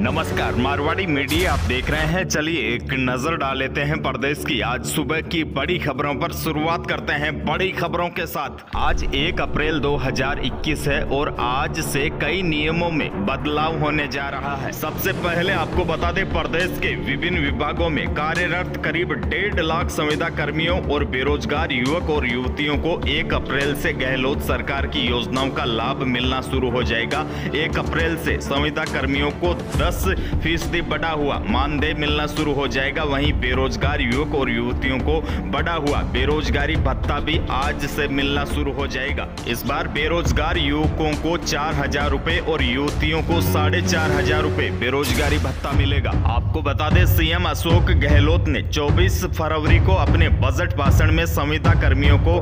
नमस्कार, मारवाड़ी मीडिया आप देख रहे हैं। चलिए एक नजर डाल लेते हैं प्रदेश की आज सुबह की बड़ी खबरों पर। शुरुआत करते हैं बड़ी खबरों के साथ। आज 1 अप्रैल 2021 है और आज से कई नियमों में बदलाव होने जा रहा है। सबसे पहले आपको बता दें, प्रदेश के विभिन्न विभागों में कार्यरत करीब 1.5 लाख संविदा कर्मियों और बेरोजगार युवक और युवतियों को 1 अप्रैल से गहलोत सरकार की योजनाओं का लाभ मिलना शुरू हो जाएगा। 1 अप्रैल से संविदा कर्मियों को 10% बढ़ा हुआ मानदेय मिलना शुरू हो जाएगा। वहीं बेरोजगार युवक और युवतियों को बढ़ा हुआ बेरोजगारी भत्ता भी आज से मिलना शुरू हो जाएगा। इस बार बेरोजगार युवकों को 4,000 रुपए और युवतियों को 4,500 रुपए बेरोजगारी भत्ता मिलेगा। आपको बता दें, सीएम अशोक गहलोत ने 24 फरवरी को अपने बजट भाषण में संविदा कर्मियों को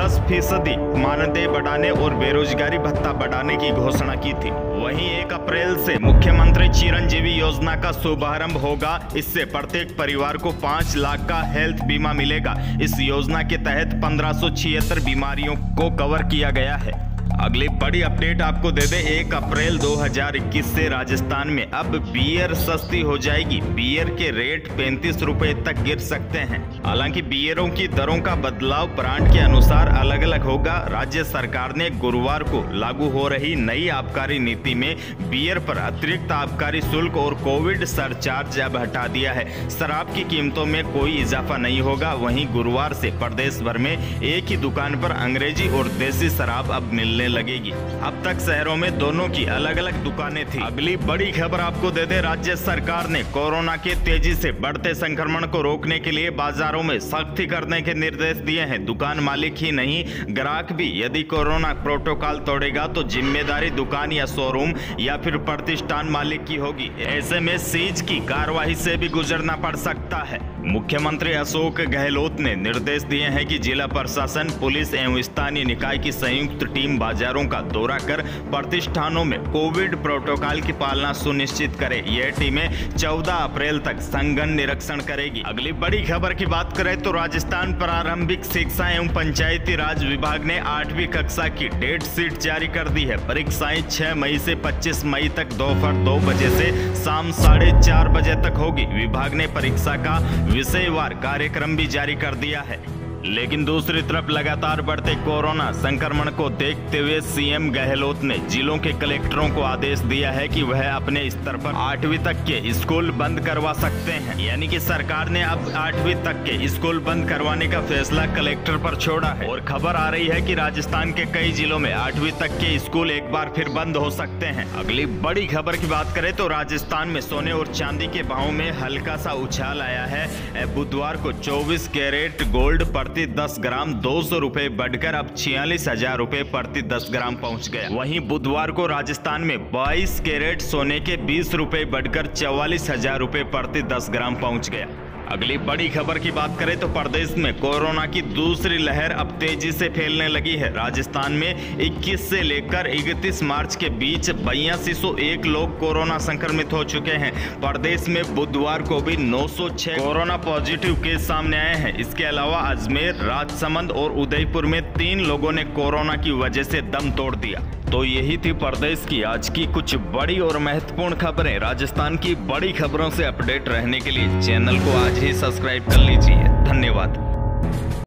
10% मानदेय बढ़ाने और बेरोजगारी भत्ता बढ़ाने की घोषणा की थी। वहीं 1 अप्रैल से मुख्यमंत्री चिरंजीवी योजना का शुभारंभ होगा। इससे प्रत्येक परिवार को 5 लाख का हेल्थ बीमा मिलेगा। इस योजना के तहत 1576 बीमारियों को कवर किया गया है। अगली बड़ी अपडेट आपको दे दे, 1 अप्रैल 2021 से राजस्थान में अब बियर सस्ती हो जाएगी। बियर के रेट 35 रुपए तक गिर सकते हैं। हालांकि बियरों की दरों का बदलाव ब्रांड के अनुसार अलग अलग होगा। राज्य सरकार ने गुरुवार को लागू हो रही नई आबकारी नीति में बियर पर अतिरिक्त आबकारी शुल्क और कोविड सरचार्ज अब हटा दिया है। शराब की कीमतों में कोई इजाफा नहीं होगा। वहीं गुरुवार से प्रदेश भर में एक ही दुकान पर अंग्रेजी और देसी शराब अब मिलने लगेगी। अब तक शहरों में दोनों की अलग अलग दुकानें थी। अगली बड़ी खबर आपको दे दे, राज्य सरकार ने कोरोना के तेजी से बढ़ते संक्रमण को रोकने के लिए बाजारों में सख्ती करने के निर्देश दिए हैं। दुकान मालिक ही नहीं, ग्राहक भी यदि कोरोना प्रोटोकॉल तोड़ेगा तो जिम्मेदारी दुकान या शोरूम या फिर प्रतिष्ठान मालिक की होगी। ऐसे में सीज की कार्रवाई से भी गुजरना पड़ सकता है। मुख्यमंत्री अशोक गहलोत ने निर्देश दिए हैं कि जिला प्रशासन, पुलिस एवं स्थानीय निकाय की संयुक्त टीम बाजारों का दौरा कर प्रतिष्ठानों में कोविड प्रोटोकॉल की पालना सुनिश्चित करे। यह टीमें 14 अप्रैल तक संघन निरीक्षण करेगी। अगली बड़ी खबर की बात करें तो राजस्थान प्रारंभिक शिक्षा एवं पंचायती राज विभाग ने 8वीं कक्षा की डेट शीट जारी कर दी है। परीक्षाएं 6 मई से 25 मई तक दोपहर 2 बजे से शाम 4:30 बजे तक होगी। विभाग ने परीक्षा का विषयवार कार्यक्रम भी जारी कर दिया है। लेकिन दूसरी तरफ लगातार बढ़ते कोरोना संक्रमण को देखते हुए सीएम गहलोत ने जिलों के कलेक्टरों को आदेश दिया है कि वह अपने स्तर पर 8वीं तक के स्कूल बंद करवा सकते हैं। यानी कि सरकार ने अब 8वीं तक के स्कूल बंद करवाने का फैसला कलेक्टर पर छोड़ा है। और खबर आ रही है कि राजस्थान के कई जिलों में 8वीं तक के स्कूल एक बार फिर बंद हो सकते हैं। अगली बड़ी खबर की बात करें तो राजस्थान में सोने और चांदी के भाव में हल्का सा उछाल आया है। बुधवार को 24 कैरेट गोल्ड प्रति 10 ग्राम 200 रुपए बढ़कर अब 46,000 रुपए प्रति 10 ग्राम पहुंच गया। वहीं बुधवार को राजस्थान में 22 कैरेट सोने के 20 रुपए बढ़कर 44,000 रुपए प्रति 10 ग्राम पहुंच गया। अगली बड़ी खबर की बात करें तो प्रदेश में कोरोना की दूसरी लहर अब तेजी से फैलने लगी है। राजस्थान में 21 से लेकर 31 मार्च के बीच 8201 लोग कोरोना संक्रमित हो चुके हैं। प्रदेश में बुधवार को भी 906 कोरोना पॉजिटिव केस सामने आए हैं। इसके अलावा अजमेर, राजसमंद और उदयपुर में 3 लोगों ने कोरोना की वजह से दम तोड़ दिया। तो यही थी प्रदेश की आज की कुछ बड़ी और महत्वपूर्ण खबरें। राजस्थान की बड़ी खबरों से अपडेट रहने के लिए चैनल को आज ही सब्सक्राइब कर लीजिए। धन्यवाद।